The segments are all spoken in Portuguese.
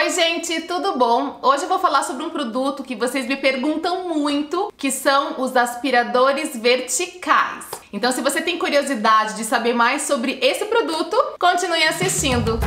Oi gente, tudo bom? Hoje eu vou falar sobre um produto que vocês me perguntam muito, que são os aspiradores verticais. Então se você tem curiosidade de saber mais sobre esse produto, continue assistindo.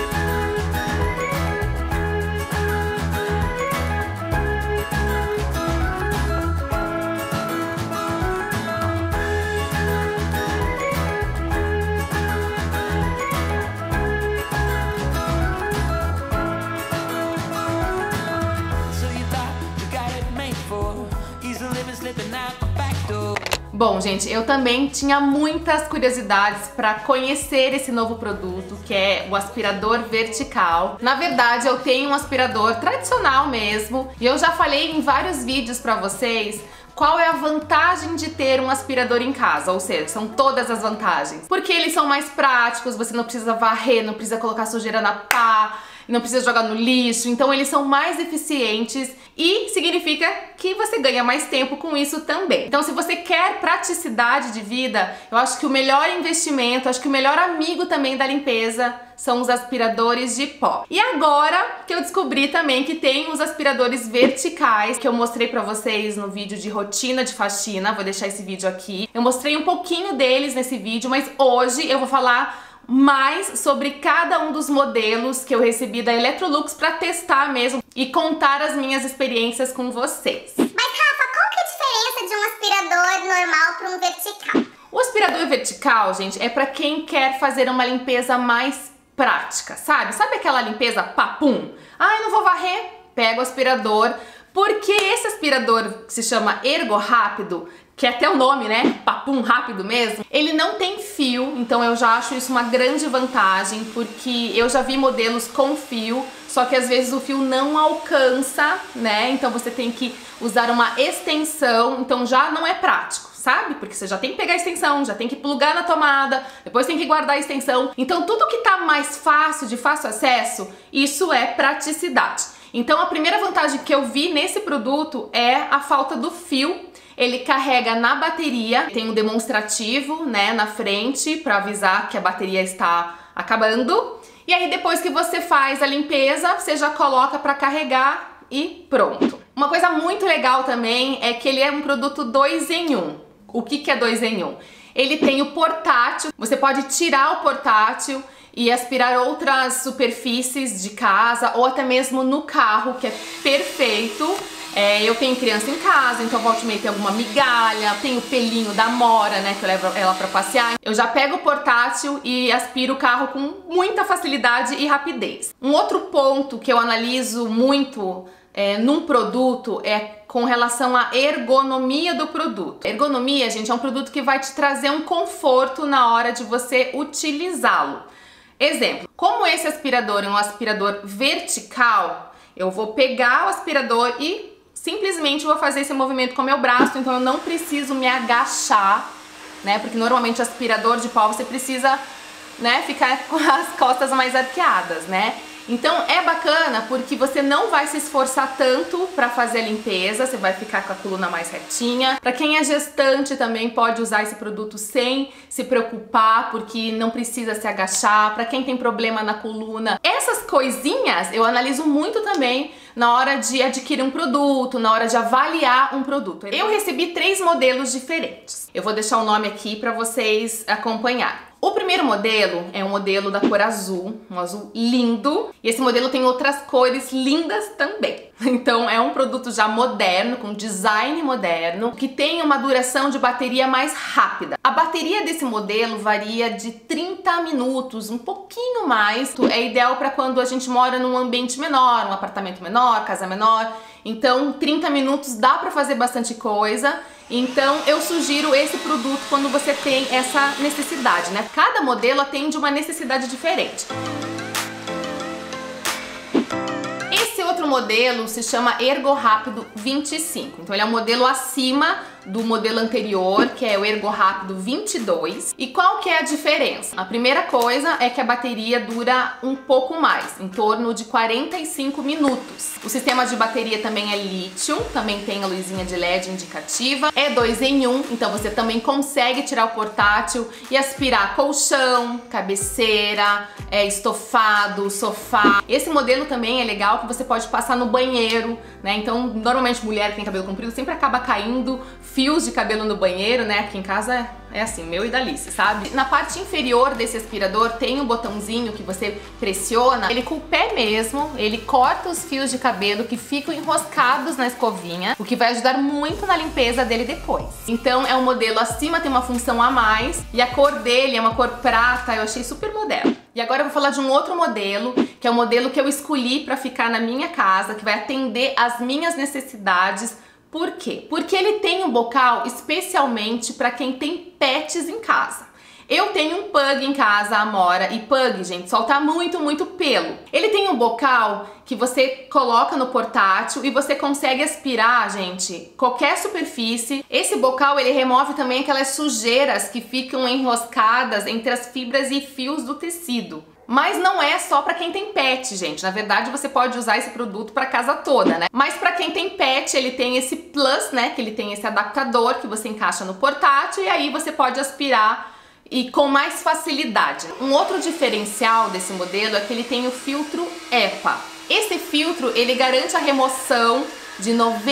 Bom, gente, eu também tinha muitas curiosidades para conhecer esse novo produto, que é o aspirador vertical. Na verdade, eu tenho um aspirador tradicional mesmo, e eu já falei em vários vídeos para vocês qual é a vantagem de ter um aspirador em casa, ou seja, são todas as vantagens. Porque eles são mais práticos, você não precisa varrer, não precisa colocar sujeira na pá, não precisa jogar no lixo, então eles são mais eficientes e significa que você ganha mais tempo com isso também. Então se você quer praticidade de vida, eu acho que o melhor investimento, acho que o melhor amigo também da limpeza são os aspiradores de pó. E agora que eu descobri também que tem os aspiradores verticais, que eu mostrei pra vocês no vídeo de rotina de faxina, vou deixar esse vídeo aqui. Eu mostrei um pouquinho deles nesse vídeo, mas hoje eu vou falar mais sobre cada um dos modelos que eu recebi da Electrolux para testar mesmo e contar as minhas experiências com vocês. Mas Rafa, qual que é a diferença de um aspirador normal para um vertical? O aspirador vertical, gente, é para quem quer fazer uma limpeza mais prática, sabe? Sabe aquela limpeza papum? Ah, eu não vou varrer? Pega o aspirador, porque esse aspirador que se chama Ergo Rápido, que é até o nome, né? Papum rápido mesmo. Ele não tem fio, então eu já acho isso uma grande vantagem, porque eu já vi modelos com fio, só que às vezes o fio não alcança, né? Então você tem que usar uma extensão, então já não é prático, sabe? Porque você já tem que pegar a extensão, já tem que plugar na tomada, depois tem que guardar a extensão. Então tudo que tá mais fácil, de fácil acesso, isso é praticidade. Então a primeira vantagem que eu vi nesse produto é a falta do fio. Ele carrega na bateria, tem um demonstrativo, né, na frente para avisar que a bateria está acabando. E aí depois que você faz a limpeza, você já coloca para carregar e pronto. Uma coisa muito legal também é que ele é um produto 2 em 1. O que é 2 em 1? Ele tem o portátil, você pode tirar o portátil e aspirar outras superfícies de casa ou até mesmo no carro, que é perfeito. Eu tenho criança em casa, então volta e meia tem alguma migalha, tem o pelinho da Mora, né, que eu levo ela pra passear. Eu já pego o portátil e aspiro o carro com muita facilidade e rapidez. Um outro ponto que eu analiso muito num produto é com relação à ergonomia do produto. Ergonomia, gente, é um produto que vai te trazer um conforto na hora de você utilizá-lo. Exemplo, como esse aspirador é um aspirador vertical, eu vou pegar o aspirador e simplesmente vou fazer esse movimento com o meu braço, então eu não preciso me agachar, né? Porque normalmente o aspirador de pó você precisa, né, ficar com as costas mais arqueadas, né? Então é bacana porque você não vai se esforçar tanto para fazer a limpeza, você vai ficar com a coluna mais retinha. Para quem é gestante também pode usar esse produto sem se preocupar, porque não precisa se agachar. Para quem tem problema na coluna, essas coisinhas eu analiso muito também na hora de adquirir um produto, na hora de avaliar um produto. Eu recebi 3 modelos diferentes. Eu vou deixar o nome aqui para vocês acompanharem. O primeiro modelo é um modelo da cor azul, um azul lindo, e esse modelo tem outras cores lindas também. Então é um produto já moderno, com design moderno, que tem uma duração de bateria mais rápida. A bateria desse modelo varia de 30 minutos, um pouquinho mais. É ideal para quando a gente mora num ambiente menor, um apartamento menor, casa menor. Então 30 minutos dá para fazer bastante coisa. Então eu sugiro esse produto quando você tem essa necessidade, né? Cada modelo atende uma necessidade diferente. Esse outro modelo se chama Ergo Rápido 25, então ele é um modelo acima do modelo anterior, que é o Ergo Rápido 22. E qual que é a diferença? A primeira coisa é que a bateria dura um pouco mais, em torno de 45 minutos. O sistema de bateria também é lítio, também tem a luzinha de LED indicativa, é 2 em 1, então você também consegue tirar o portátil e aspirar colchão, cabeceira, estofado, sofá. Esse modelo também é legal que você pode passar no banheiro, né? Então, normalmente mulher que tem cabelo comprido sempre acaba caindo fios de cabelo no banheiro, né? Aqui em casa é assim, meu e da Alice, sabe? Na parte inferior desse aspirador tem um botãozinho que você pressiona, ele com o pé mesmo, ele corta os fios de cabelo que ficam enroscados na escovinha, o que vai ajudar muito na limpeza dele depois. Então é um modelo acima, tem uma função a mais, e a cor dele é uma cor prata, eu achei super moderno. E agora eu vou falar de um outro modelo, que é o modelo que eu escolhi para ficar na minha casa, que vai atender às minhas necessidades. Por quê? Porque ele tem um bocal especialmente para quem tem pets em casa. Eu tenho um pug em casa, a Amora, e pug, gente, solta muito pelo. Ele tem um bocal que você coloca no portátil e você consegue aspirar, gente, qualquer superfície. Esse bocal, ele remove também aquelas sujeiras que ficam enroscadas entre as fibras e fios do tecido. Mas não é só para quem tem pet, gente. Na verdade, você pode usar esse produto para casa toda, né? Mas para quem tem pet, ele tem esse plus, né? Que ele tem esse adaptador que você encaixa no portátil e aí você pode aspirar e com mais facilidade. Um outro diferencial desse modelo é que ele tem o filtro EPA. Esse filtro, ele garante a remoção de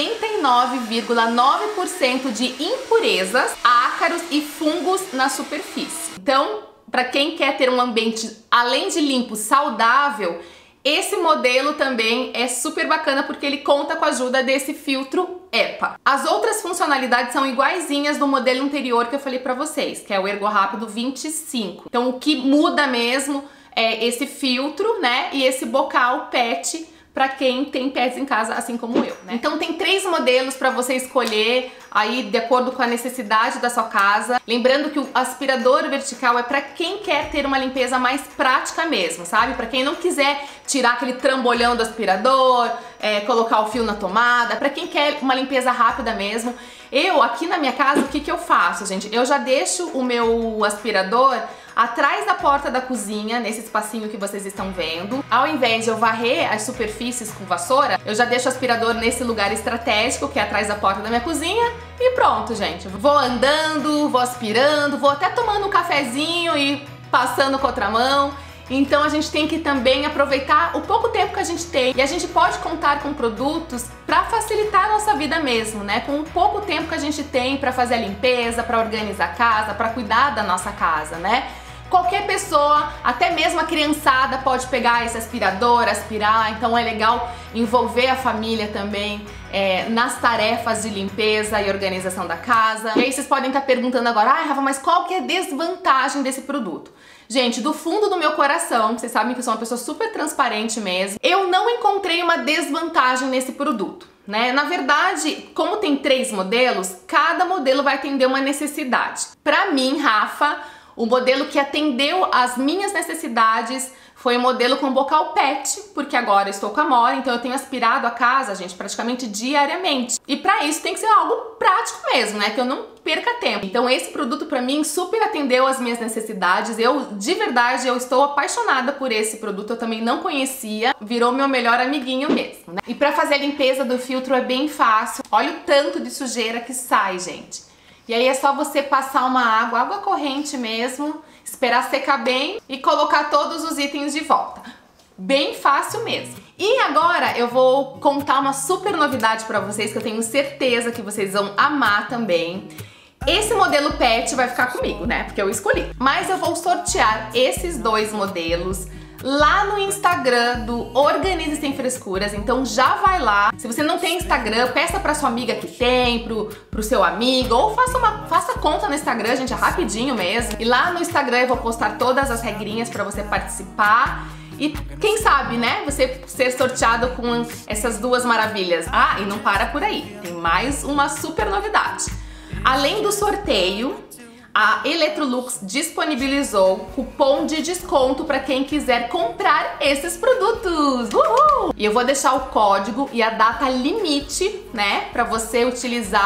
99,9% de impurezas, ácaros e fungos na superfície. Então, para quem quer ter um ambiente, além de limpo, saudável, esse modelo também é super bacana porque ele conta com a ajuda desse filtro EPA. As outras funcionalidades são iguaizinhas do modelo anterior que eu falei para vocês, que é o Ergo Rápido 25. Então o que muda mesmo é esse filtro, né, e esse bocal PET para quem tem pets em casa, assim como eu, né? Então tem 3 modelos para você escolher aí de acordo com a necessidade da sua casa. Lembrando que o aspirador vertical é para quem quer ter uma limpeza mais prática mesmo, sabe? Para quem não quiser tirar aquele trambolhão do aspirador, colocar o fio na tomada, para quem quer uma limpeza rápida mesmo. Eu, aqui na minha casa, o que eu faço, gente? Eu já deixo o meu aspirador atrás da porta da cozinha, nesse espacinho que vocês estão vendo. Ao invés de eu varrer as superfícies com vassoura, eu já deixo o aspirador nesse lugar estratégico, que é atrás da porta da minha cozinha, e pronto, gente. Vou andando, vou aspirando, vou até tomando um cafezinho e passando com outra mão. Então a gente tem que também aproveitar o pouco tempo que a gente tem, e a gente pode contar com produtos para facilitar a nossa vida mesmo, né? Com o pouco tempo que a gente tem para fazer a limpeza, para organizar a casa, para cuidar da nossa casa, né? Qualquer pessoa, até mesmo a criançada, pode pegar esse aspirador, aspirar, então é legal envolver a família também nas tarefas de limpeza e organização da casa. E aí vocês podem estar perguntando agora, Rafa, mas qual que é a desvantagem desse produto? Gente, do fundo do meu coração, vocês sabem que eu sou uma pessoa super transparente mesmo, eu não encontrei uma desvantagem nesse produto, né? Na verdade, como tem 3 modelos, cada modelo vai atender uma necessidade. Pra mim, Rafa, o modelo que atendeu às minhas necessidades foi o modelo com bocal PET, porque agora eu estou com a Amora, então eu tenho aspirado a casa, gente, praticamente diariamente. E pra isso tem que ser algo prático mesmo, né? Que eu não perca tempo. Então esse produto pra mim super atendeu às minhas necessidades. De verdade, eu estou apaixonada por esse produto. Eu também não conhecia, virou meu melhor amiguinho mesmo, né? E pra fazer a limpeza do filtro é bem fácil. Olha o tanto de sujeira que sai, gente. E aí é só você passar uma água corrente mesmo, esperar secar bem e colocar todos os itens de volta. Bem fácil mesmo. E agora eu vou contar uma super novidade pra vocês que eu tenho certeza que vocês vão amar também. Esse modelo PET vai ficar comigo, né? Porque eu escolhi. Mas eu vou sortear esses 2 modelos lá no Instagram do Organize Sem Frescuras, então já vai lá. Se você não tem Instagram, peça pra sua amiga que tem, pro seu amigo, ou faça conta no Instagram, gente, é rapidinho mesmo. E lá no Instagram eu vou postar todas as regrinhas pra você participar. E quem sabe, né, você ser sorteado com essas 2 maravilhas. Ah, e não para por aí, tem mais uma super novidade. Além do sorteio, a Electrolux disponibilizou cupom de desconto para quem quiser comprar esses produtos. Uhul! E eu vou deixar o código e a data limite, né, para você utilizar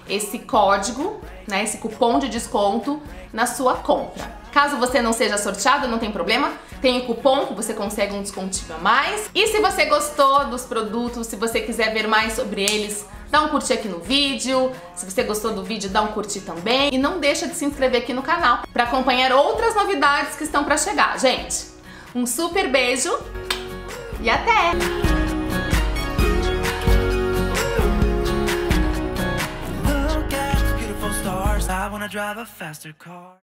esse código, né, esse cupom de desconto na sua compra. Caso você não seja sorteado, não tem problema, tem o cupom que você consegue um descontinho a mais. E se você gostou dos produtos, se você quiser ver mais sobre eles, dá um curtir aqui no vídeo. Se você gostou do vídeo, dá um curtir também. E não deixa de se inscrever aqui no canal para acompanhar outras novidades que estão para chegar, gente. Um super beijo e até! I wanna drive a faster car.